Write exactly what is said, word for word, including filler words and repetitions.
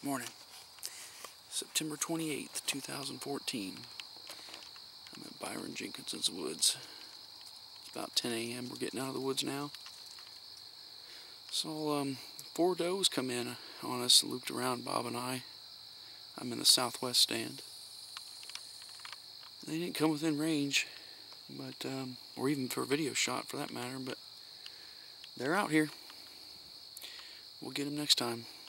Morning. September twenty-eighth, two thousand fourteen. I'm at Byron Jenkinson's woods. It's about ten A M We're getting out of the woods now. So, um, four does come in on us, looped around Bob and I. I'm in the southwest stand. They didn't come within range, but, um, or even for a video shot for that matter, but they're out here. We'll get them next time.